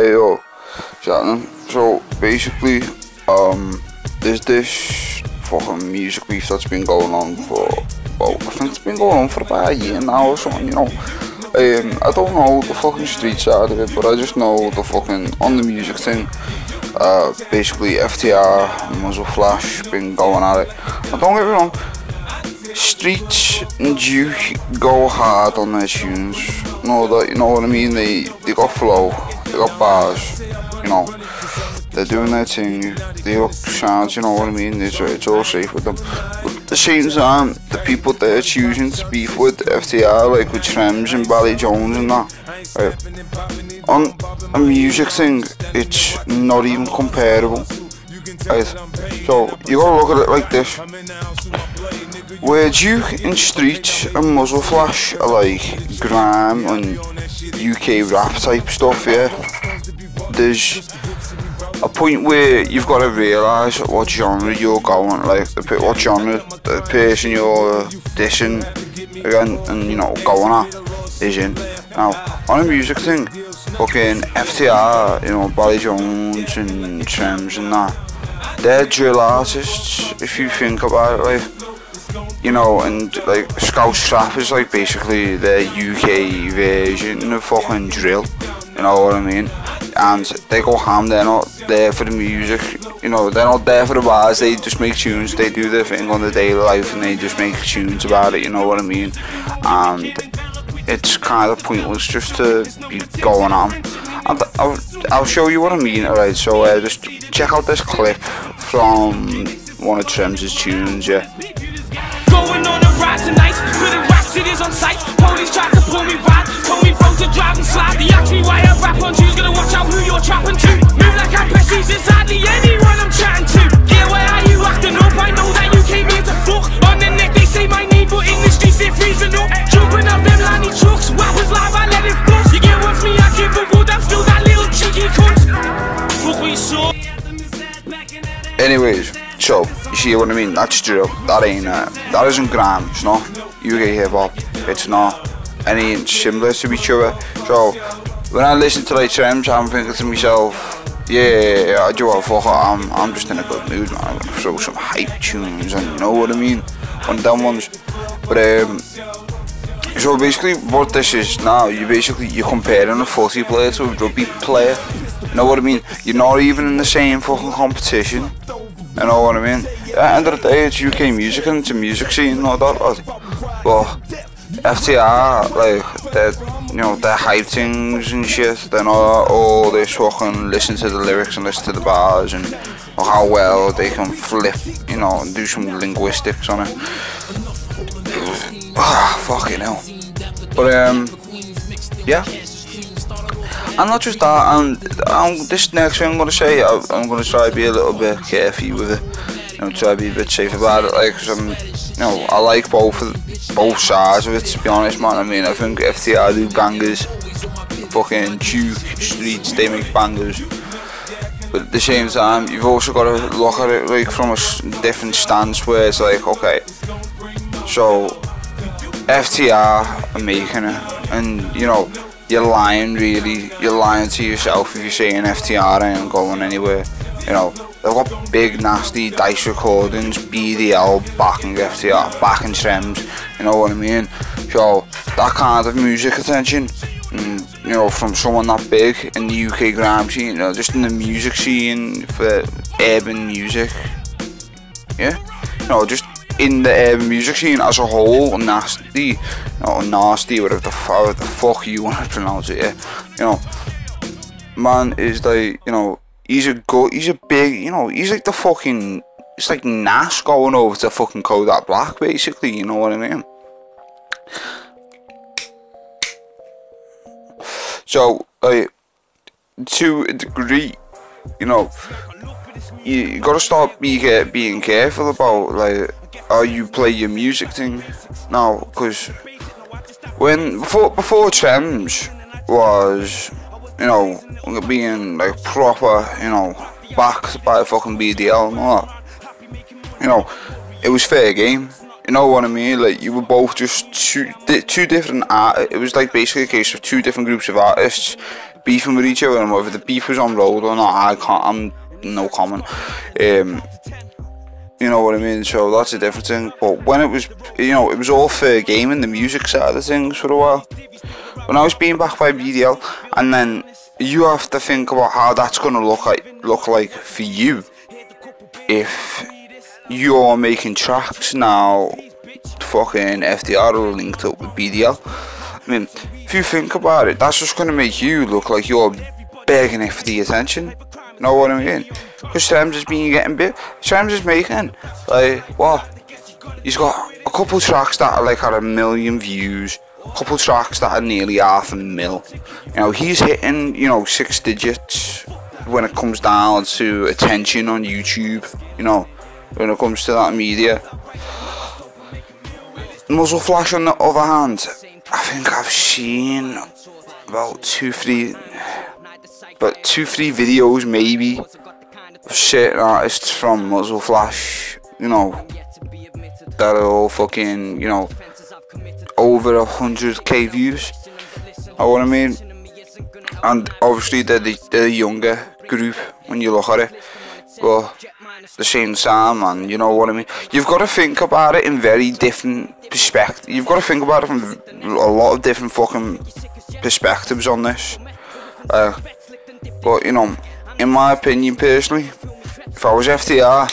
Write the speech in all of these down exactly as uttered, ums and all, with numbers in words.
Hey yo, Shannon. So basically, um, there's this fucking music beef that's been going on for, well, I think it's been going on for about a year now or something, you know. Um, I don't know the fucking street side of it, but I just know the fucking, on the music thing, uh, basically F T R and Muzzle Flash been going at it. Now don't get me wrong, Streets and Duke go hard on their tunes. No, that, you know what I mean? They they got flow, they got bars, you know. They're doing their thing. They look sounds, you know what I mean? It's, it's all safe with them. But at the same time, the people they're choosing to beef with F T R, like with Trems and Bally Jones and that, right? On a music thing, it's not even comparable. Right? So you gotta look at it like this. Where Duke and Streets and Muzzle Flash are like grime and U K rap type stuff, yeah, there's a point where you've got to realise what genre you're going, like the, what genre the person you're dissing again and you know going at is in. Now on a music thing, fucking F T R, you know, Bally Jones and Trems and that, they're drill artists if you think about it, like. You know, and like Scouse Trap is like basically their U K version of fucking drill, you know what I mean? And they go ham, they're not there for the music, you know, they're not there for the bars, they just make tunes, they do their thing on the daily life and they just make tunes about it, you know what I mean? And it's kind of pointless just to be going on. And I'll, I'll show you what I mean, alright, so uh, just check out this clip from one of Trems' tunes, yeah. Going on a ride tonight, putting raps, it is on sight. Police tried to pull me right, told me bro to drive and slide. They asked me why I rap on tunes, gonna watch out who you're trapping to. Move like I'm Pessy's, it's hardly anyone I'm chatting to. Get where are you acting up, I know that you came here to fuck. On the neck they say my name, but in the streets they're freezing up. Jumping up them lanny trucks, rappers live, I let it bust. You get what's me, I give a wood, I'm still that little cheeky cunt. Fuck what you saw. Anyways, so you see what I mean? That's drill. That ain't uh, that isn't grime. It's not U K hip hop. It's not any similar to each other. So when I listen to like Trems, I'm thinking to myself, yeah, I do what fuck it. I'm I'm just in a good mood, man. I'm gonna throw some hype tunes and you know what I mean? One of them ones. But um, so basically what this is now, you basically you're comparing a footy player to a rugby player. You know what I mean? You're not even in the same fucking competition. You know what I mean? At the end of the day, it's U K music and it's a music scene, not that, like. But F T R, like, they're, you know, they're hype things and shit. They're not all this fucking listen to the lyrics and listen to the bars and or how well they can flip, you know, and do some linguistics on it. Ah, fucking hell. But, um, yeah. And not just that, and um, this next thing I'm going to say, I, I'm going to try to be a little bit careful with it, you know, try to be a bit safe about it, like, cause I'm, you know, I like both both sides of it, to be honest, man. I mean, I think F T R do bangers, fucking Duke, Streets, they make bangers, but at the same time, you've also got to look at it, like, from a different stance, where it's like, okay, so, F T R are making it, and, you know, you're lying, really. You're lying to yourself if you're saying F T R ain't going anywhere. You know, they've got big, nasty Dice Recordings, B D L backing F T R, backing Trems. You know what I mean? So that kind of music attention, and, you know, from someone that big in the U K grime scene, you know, just in the music scene for urban music. Yeah, you know, just in the urban music scene as a whole, nasty, or nasty, whatever the, f the fuck you want to pronounce it, yeah. You know, man is like, you know, he's a go, he's a big, you know, he's like the fucking, it's like Nas going over to fucking Kodak Black, basically, you know what I mean? So, like, to a degree, you know, you, you gotta start be, being careful about, like, how you play your music thing now, because when before before Trems was, you know, being like proper, you know, backed by fucking B D L and all that, you know, it was fair game. You know what I mean? Like, you were both just two, two different art. It was like basically a case of two different groups of artists beefing with each other, and whether the beef was on road or not, I can't. I'm no comment. Um, you know what I mean? So that's a different thing. But when it was, you know, it was all fair game in the music side of things for a while. When I was being backed by B D L, and then you have to think about how that's gonna look like, look like for you, if you're making tracks now. Fucking F D R are linked up with B D L. I mean, if you think about it, that's just gonna make you look like you're begging it for the attention. You know what I mean? Because Trems has been getting bit. Trems is making like what? He's got a couple tracks that are like at a million views. A couple tracks that are nearly half a mil. You know, he's hitting, you know, six digits when it comes down to attention on YouTube. You know, when it comes to that media. Muzzle Flash, on the other hand, I think I've seen about two, three, about two, three videos maybe of certain artists from Muzzle Flash, you know, that are all fucking, you know, over a hundred K views. Know what I mean? And obviously they're the, they're the younger group when you look at it, but the same time, man, you know what I mean? You've got to think about it in very different perspectives. You've got to think about it from a lot of different fucking perspectives on this. Uh, but, you know, in my opinion, personally, if I was F D R,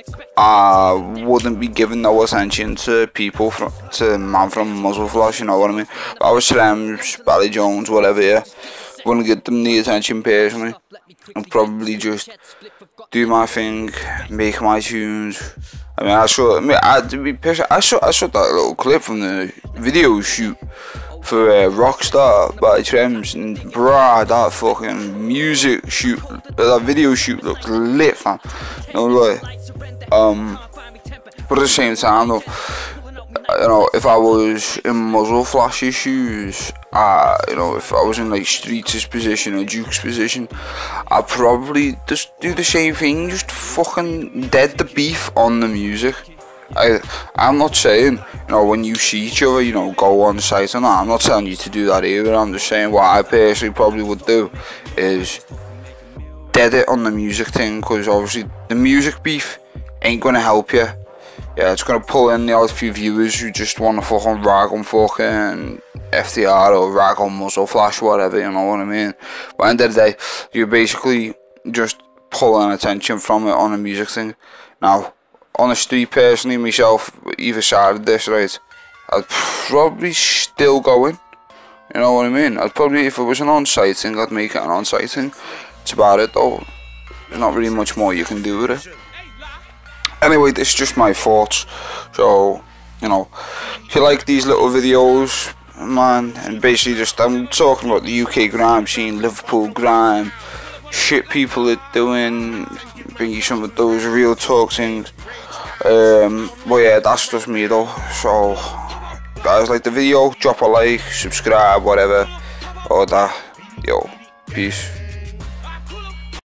I wouldn't be giving no attention to people from, to man from Muzzle Flash, you know what I mean? If I was Trems, Bally Jones, whatever, yeah, wouldn't give them the attention personally. I'd probably just do my thing, make my tunes. I mean, I saw, I mean, I, to be personal, I saw, I saw that little clip from the video shoot for uh, Rockstar by Trems, and bruh, that fucking music shoot, that video shoot looked lit, fam. No lie. Um, but at the same time, though, you know, if I was in Muzzle Flash's shoes, uh, you know, if I was in like Streets' position or Duke's position, I'd probably just do the same thing, just fucking dead the beef on the music. I, I'm not saying, you know, when you see each other, you know, go on site or not. I'm not telling you to do that either. I'm just saying what I personally probably would do is dead it on the music thing, because obviously the music beef ain't gonna help you. Yeah, it's gonna pull in the odd few viewers who just wanna fucking rag on fucking F D R or rag on Muzzle Flash, whatever, you know what I mean? But at the end of the day, you're basically just pulling attention from it on a music thing. Now, on the street, personally, myself, either side of this, right, I'd probably still go in. You know what I mean? I'd probably, if it was an on-site thing, I'd make it an on-site thing. That's about it, though. There's not really much more you can do with it. Anyway, this is just my thoughts. So, you know, if you like these little videos, man, and basically just, I'm talking about the U K grime scene, Liverpool grime, shit people are doing, bring you some of those real talk things. Um, but yeah, that's just me though. So, guys, like the video, drop a like, subscribe, whatever, all that. Yo, peace.